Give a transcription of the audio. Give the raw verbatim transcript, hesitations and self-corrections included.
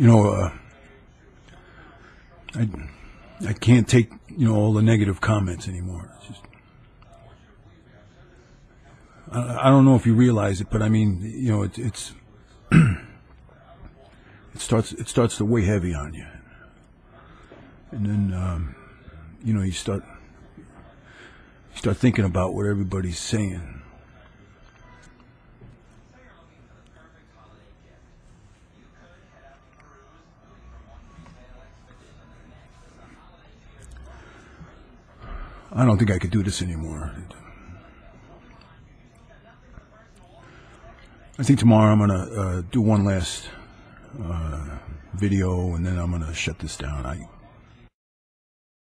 you know, uh, I I can't take, you know, all the negative comments anymore. It's just, I, I don't know if you realize it, but I mean, you know, it, it's it starts it starts to weigh heavy on you, and then um, you know you start you start thinking about what everybody's saying. I don't think I could do this anymore. I think tomorrow I'm going to uh, do one last uh, video, and then I'm going to shut this down. I